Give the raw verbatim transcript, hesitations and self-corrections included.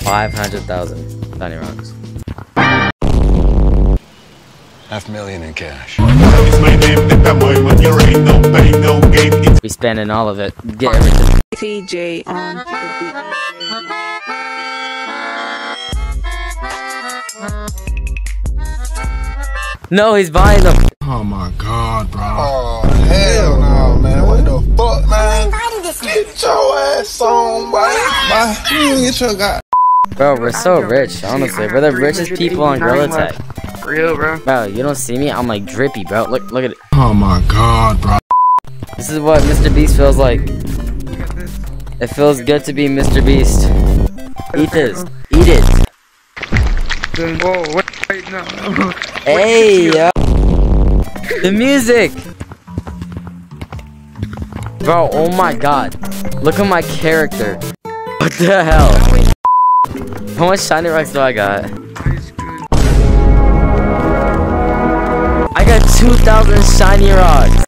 five hundred thousand shiny rocks. Half million in cash. We spending all of it. Get everything. T J on the beat. No, he's buying them. Oh my god, bro. Oh, hell no, man. What the fuck, man? Get your ass on, boy. Bye. You get your guy. Bro, we're so rich, honestly. We're the richest people on Gorillatag. Real, bro. Bro, you don't see me? I'm like drippy, bro. Look, look at it. Oh my god, bro. This is what Mister Beast feels like. It feels good to be Mister Beast. Eat this. Eat it. Whoa, wait, wait, no. Hey, yo. The music. Bro, oh my god. Look at my character. What the hell? How much shiny rocks do I got? I got two thousand shiny rocks.